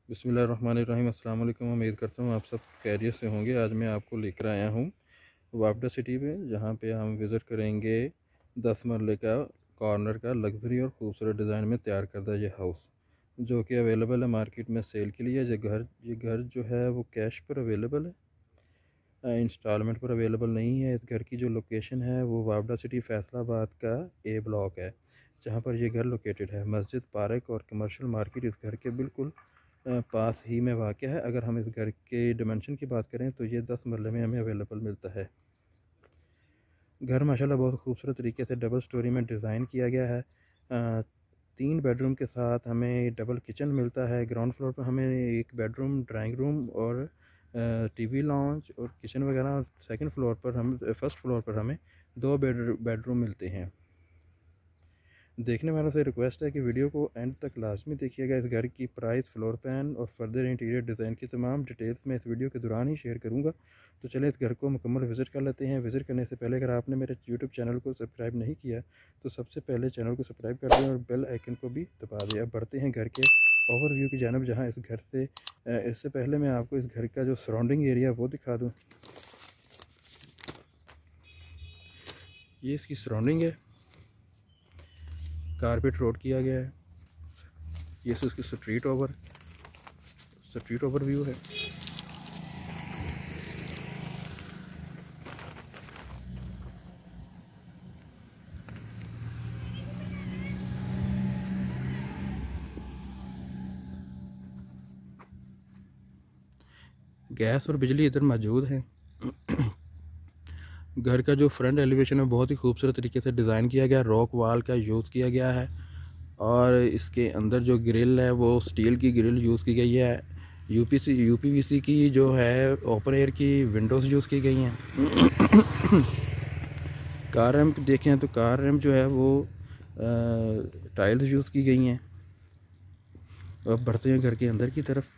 बिस्मिल्लाहिर्रहमानिर्रहीम। अस्सलाम वालेकुम। उम्मीद करता हूँ आप सब खैरियत से होंगे। आज मैं आपको लेकर आया हूँ वापडा सिटी में, जहाँ पे हम विज़िट करेंगे 10 मरले का कॉर्नर का लग्जरी और ख़ूबसूरत डिज़ाइन में तैयार करदा ये हाउस, जो कि अवेलेबल है मार्केट में सेल के लिए। ये घर जो है वो कैश पर अवेलेबल है, इंस्टॉलमेंट पर अवेलेबल नहीं है। इस घर की जो लोकेशन है वो वापडा सिटी फैसलाबाद का ए ब्लॉक है, जहाँ पर ये घर लोकेटेड है। मस्जिद, पार्क और कमर्शियल मार्केट इस घर के बिल्कुल पास ही में वाक़ है। अगर हम इस घर के डिमेंशन की बात करें तो ये 10 मरले में हमें अवेलेबल मिलता है। घर माशाल्लाह बहुत खूबसूरत तरीके से डबल स्टोरी में डिज़ाइन किया गया है। 3 बेडरूम के साथ हमें डबल किचन मिलता है। ग्राउंड फ्लोर पर हमें एक बेडरूम, ड्राइंग रूम और टीवी लॉन्च और किचन वगैरह। सेकंड फ्लोर पर हम फर्स्ट फ्लोर पर हमें 2 बेडरूम मिलते हैं। देखने वालों से रिक्वेस्ट है कि वीडियो को एंड तक लाजमी देखिएगा। इस घर की प्राइस, फ्लोर प्लान और फर्दर इंटीरियर डिज़ाइन की तमाम डिटेल्स मैं इस वीडियो के दौरान ही शेयर करूंगा। तो चलें इस घर को मुकम्मल विज़िट कर लेते हैं। विज़िट करने से पहले अगर आपने मेरे यूट्यूब चैनल को सब्सक्राइब नहीं किया तो सबसे पहले चैनल को सब्सक्राइब कर दें और बेल आइकन को भी दबा दें। अब बढ़ते हैं घर के ओवरव्यू की जानब, जहाँ इस घर से इससे पहले मैं आपको इस घर का जो सराउंडिंग एरिया वो दिखा दूँ। ये इसकी सराउंडिंग है, कारपेट रोड किया गया है। ये उसकी स्ट्रीट ओवर व्यू है। गैस और बिजली इधर मौजूद है। घर का जो फ्रंट एलिवेशन है बहुत ही खूबसूरत तरीके से डिज़ाइन किया गया, रॉक वाल का यूज़ किया गया है और इसके अंदर जो ग्रिल है वो स्टील की ग्रिल यूज़ की गई है। यूपीवीसी की जो है ओपन एयर की विंडोज़ यूज़ की गई हैं। कार रैम्प देखें तो कार रैम्प जो है वो टाइल्स यूज़ की गई हैं। अब बढ़ते हैं घर के अंदर की तरफ।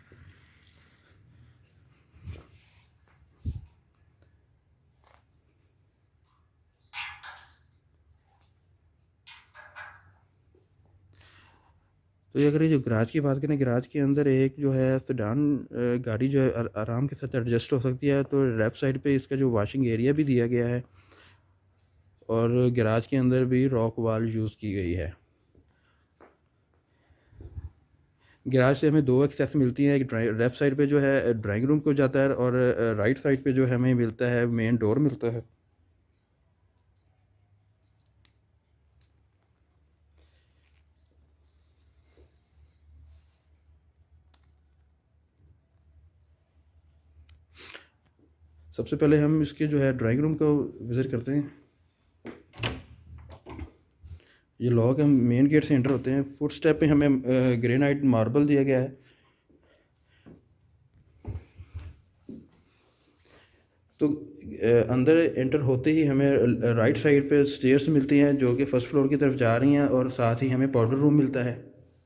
तो ये अगर ये जो गराज की बात करें, गराज के अंदर एक जो है सेडान गाड़ी जो है आराम के साथ एडजस्ट हो सकती है। तो लेफ़्ट साइड पे इसका जो वॉशिंग एरिया भी दिया गया है और गराज के अंदर भी रॉक वॉल यूज़ की गई है। गराज से हमें 2 एक्सेस मिलती हैं। एक लेफ़्ट साइड पे जो है ड्राइंग रूम को जाता है और राइट साइड पे जो है हमें मिलता है मेन डोर मिलता है। सबसे पहले हम इसके जो है ड्राइंग रूम को विज़िट करते हैं। ये लॉक हम मेन गेट से एंटर होते हैं। फुट स्टेप पे हमें ग्रेनाइट मार्बल दिया गया है। तो अंदर एंटर होते ही हमें राइट साइड पे स्टेयर्स मिलती हैं जो कि फ़र्स्ट फ्लोर की तरफ जा रही हैं और साथ ही हमें पाउडर रूम मिलता है।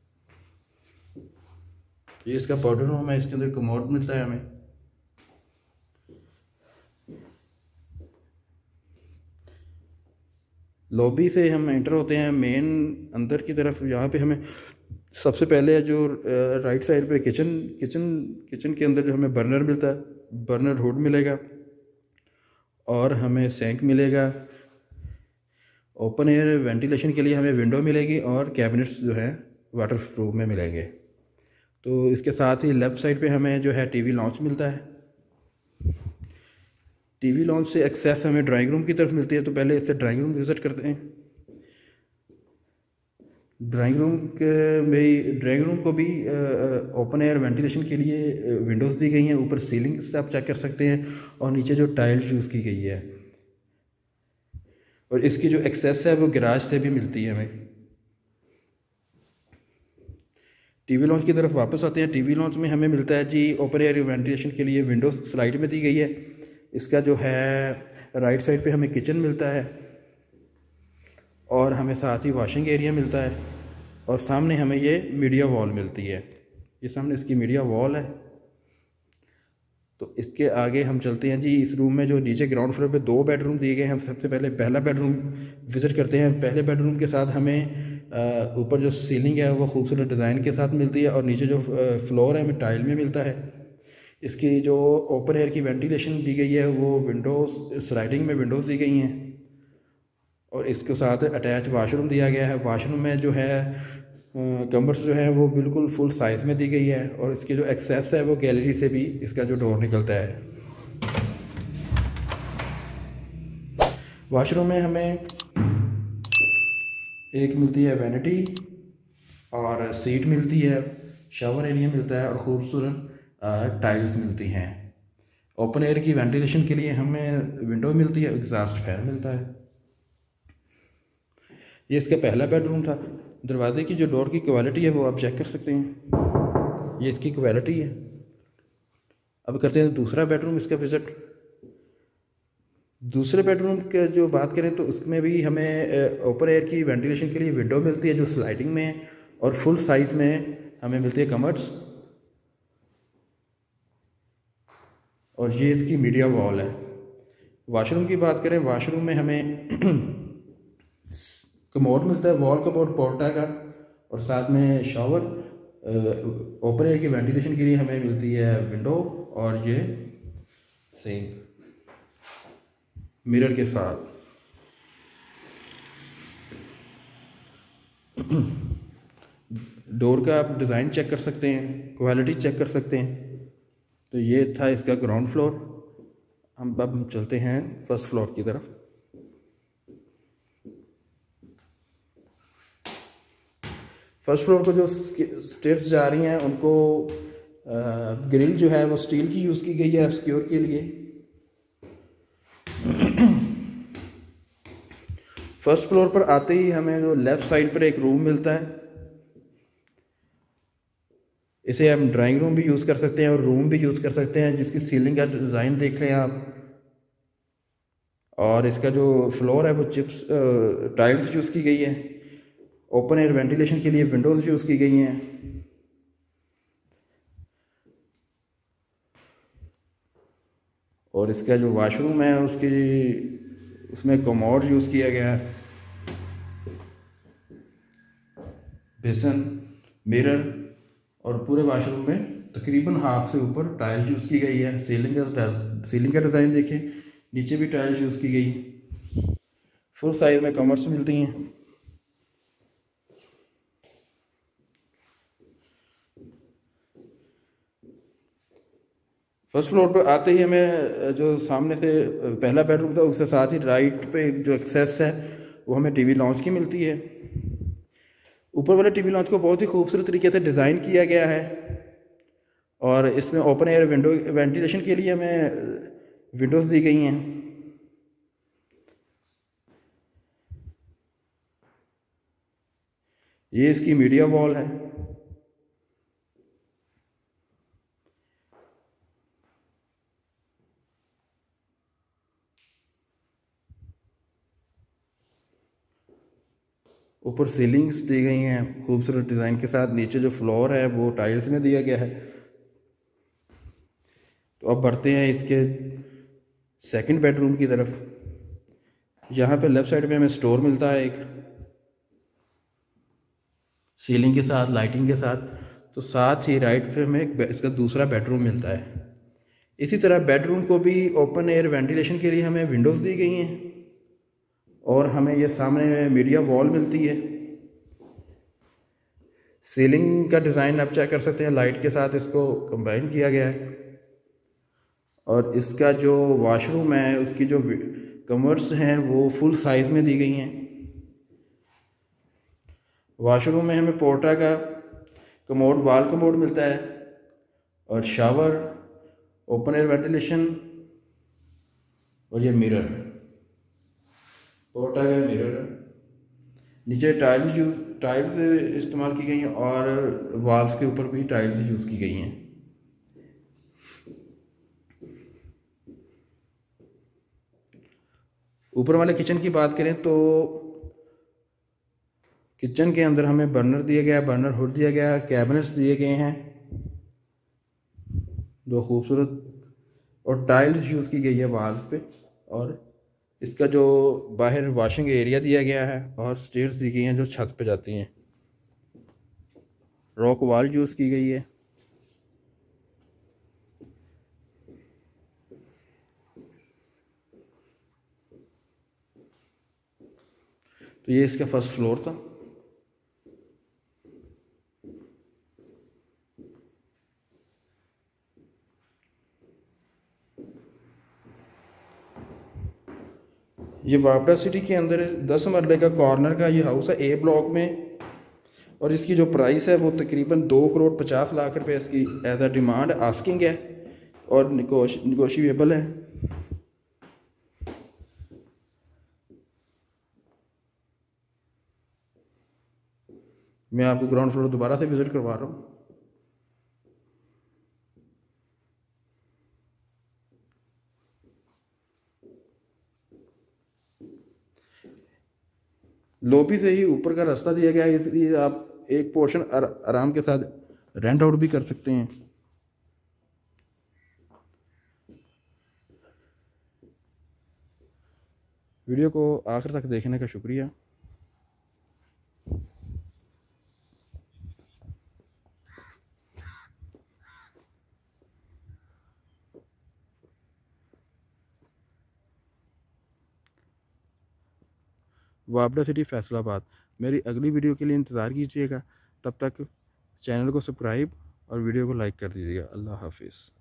ये इसका पाउडर रूम है, इसके अंदर कमोड मिलता है हमें। लॉबी से हम एंटर होते हैं मेन अंदर की तरफ। यहाँ पे हमें सबसे पहले जो राइट साइड पे किचन के अंदर जो हमें बर्नर मिलता है, बर्नर हुड मिलेगा और हमें सिंक मिलेगा। ओपन एयर वेंटिलेशन के लिए हमें विंडो मिलेगी और कैबिनेट्स जो है वाटर प्रूफ में मिलेंगे। तो इसके साथ ही लेफ़्ट साइड पे हमें जो है टीवी लॉन्च मिलता है। टीवी लॉन्च से एक्सेस हमें ड्राइंग रूम की तरफ मिलती है। तो पहले इससे ड्राइंग रूम विज़िट करते हैं। ड्राइंग रूम को भी ओपन एयर वेंटिलेशन के लिए विंडोज़ दी गई हैं। ऊपर सीलिंग से आप चेक कर सकते हैं और नीचे जो टाइल्स यूज़ की गई है और इसकी जो एक्सेस है वो गैराज से भी मिलती है हमें। टीवी लॉन्च की तरफ वापस आते हैं। टीवी लॉन्च में हमें मिलता है जी ओपन एयर वेंटिलेशन के लिए विंडोज़ स्लाइड में दी गई है। इसका जो है राइट साइड पे हमें किचन मिलता है और हमें साथ ही वॉशिंग एरिया मिलता है और सामने हमें ये मीडिया वॉल मिलती है। ये सामने इसकी मीडिया वॉल है। तो इसके आगे हम चलते हैं जी। इस रूम में जो नीचे ग्राउंड फ्लोर पे 2 बेडरूम दिए गए हैं, हम सबसे पहले पहला बेडरूम विज़िट करते हैं। पहले बेडरूम के साथ हमें ऊपर जो सीलिंग है वो खूबसूरत डिज़ाइन के साथ मिलती है और नीचे जो फ्लोर है हमें टाइल में मिलता है। इसकी जो ओपन एयर की वेंटिलेशन दी गई है वो विंडोज़ स्लाइडिंग में विंडोज़ दी गई हैं और इसके साथ अटैच वाशरूम दिया गया है। वाशरूम में जो है कमर्स जो है वो बिल्कुल फुल साइज़ में दी गई है और इसकी जो एक्सेस है वो गैलरी से भी इसका जो डोर निकलता है। वाशरूम में हमें एक मिलती है वैनिटी और सीट मिलती है, शावर एरिया मिलता है और ख़ूबसूरत टाइल्स मिलती हैं। ओपन एयर की वेंटिलेशन के लिए हमें विंडो मिलती है, एग्जॉस्ट फैन मिलता है। ये इसका पहला बेडरूम था। दरवाजे की जो डोर की क्वालिटी है वो आप चेक कर सकते हैं, ये इसकी क्वालिटी है। अब करते हैं दूसरा बेडरूम इसका विज़िट। दूसरे बेडरूम के जो बात करें तो उसमें भी हमें ओपन एयर की वेंटिलेशन के लिए विंडो मिलती है जो स्लाइडिंग में और फुल साइज में हमें मिलती है कमर्स। और ये इसकी मीडिया वॉल है। वाशरूम की बात करें, वाशरूम में हमें कमोड मिलता है, वॉल कमोड पोर्टा का, और साथ में शावर। ओपन एयर की वेंटिलेशन के लिए हमें मिलती है विंडो और ये सिंक मिरर के साथ। डोर का आप डिज़ाइन चेक कर सकते हैं, क्वालिटी चेक कर सकते हैं। तो ये था इसका ग्राउंड फ्लोर। अब चलते हैं फर्स्ट फ्लोर की तरफ। फर्स्ट फ्लोर को जो स्टेयर्स जा रही हैं उनको ग्रिल जो है वो स्टील की यूज़ की गई है सिक्योर के लिए। फर्स्ट फ्लोर पर आते ही हमें जो लेफ़्ट साइड पर एक रूम मिलता है, इसे हम ड्राइंग रूम भी यूज़ कर सकते हैं और रूम भी यूज़ कर सकते हैं, जिसकी सीलिंग का डिज़ाइन देख लें आप। और इसका जो फ्लोर है वो चिप्स टाइल्स यूज़ की गई है। ओपन एयर वेंटिलेशन के लिए विंडोज़ यूज़ की गई हैं। और इसका जो वॉशरूम है उसमें कमोड यूज़ किया गया है, बेसन, मिरर, और पूरे वॉशरूम में तकरीबन हाफ से ऊपर टाइल्स यूज़ की गई है। सीलिंग का डिज़ाइन देखें, नीचे भी टाइल्स यूज़ की गई। फुल साइज में कमर्स मिलती हैं। फर्स्ट फ्लोर पर आते ही हमें जो सामने से पहला बेडरूम था उसके साथ ही राइट पे जो एक्सेस है वो हमें टीवी लॉन्च की मिलती है। ऊपर वाले टीवी लॉन्च को बहुत ही खूबसूरत तरीके से डिज़ाइन किया गया है और इसमें ओपन एयर विंडो वेंटिलेशन के लिए हमें विंडोज़ दी गई हैं। ये इसकी मीडिया वॉल है। ऊपर सीलिंग्स दी गई हैं खूबसूरत डिज़ाइन के साथ। नीचे जो फ्लोर है वो टाइल्स में दिया गया है। तो अब बढ़ते हैं इसके सेकंड बेडरूम की तरफ। यहाँ पे लेफ़्ट साइड में हमें स्टोर मिलता है एक, सीलिंग के साथ, लाइटिंग के साथ। तो साथ ही राइट पे हमें इसका दूसरा बेडरूम मिलता है। इसी तरह बेडरूम को भी ओपन एयर वेंटिलेशन के लिए हमें विंडोज़ दी गई हैं और हमें ये सामने मीडिया वॉल मिलती है। सीलिंग का डिज़ाइन आप चेक कर सकते हैं, लाइट के साथ इसको कंबाइन किया गया है। और इसका जो वॉशरूम है उसकी जो कमर्स हैं वो फुल साइज़ में दी गई हैं। वॉशरूम में हमें पोर्टा का कमोड, वॉल कमोड मिलता है और शावर, ओपन एयर वेंटिलेशन और ये मिरर, पोर्टा का मिरर। नीचे टाइल्स इस्तेमाल की गई हैं और वॉल्स के ऊपर भी टाइल्स यूज़ की गई हैं। ऊपर वाले किचन की बात करें तो किचन के अंदर हमें बर्नर दिया गया है, बर्नर हुड दिया गया है, कैबिनेट्स दिए गए हैं दो खूबसूरत, और टाइल्स यूज़ की गई है वॉल्स पे और इसका जो बाहर वॉशिंग एरिया दिया गया है और स्टेयर्स दी गई हैं जो छत पे जाती हैं। रॉक वॉल यूज़ की गई है। तो ये इसका फर्स्ट फ्लोर था। ये वापडा सिटी के अंदर 10 मरले का कॉर्नर का ये हाउस है ए ब्लॉक में, और इसकी जो प्राइस है वो तकरीबन 2,50,00,000 रुपये इसकी एज अ डिमांड आस्किंग है और निगोशिएबल है। मैं आपको ग्राउंड फ्लोर दोबारा से विज़िट करवा रहा हूँ। लॉबी से ही ऊपर का रास्ता दिया गया है, इसलिए आप एक पोर्शन आराम के साथ रेंट आउट भी कर सकते हैं। वीडियो को आखिर तक देखने का शुक्रिया। वापडा सिटी फैसलाबाद। मेरी अगली वीडियो के लिए इंतज़ार कीजिएगा। तब तक चैनल को सब्सक्राइब और वीडियो को लाइक कर दीजिएगा। अल्लाह हाफिज़।